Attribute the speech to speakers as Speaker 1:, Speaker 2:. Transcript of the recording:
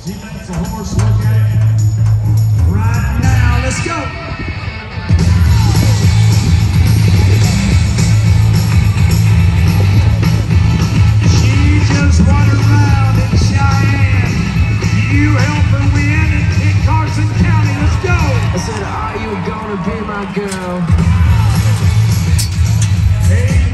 Speaker 1: He lets the horse look at it right now. Let's go. She just won around in Cheyenne. You help her win in Kit Carson County. Let's go.
Speaker 2: I said, are you gonna be my girl?
Speaker 1: Hey.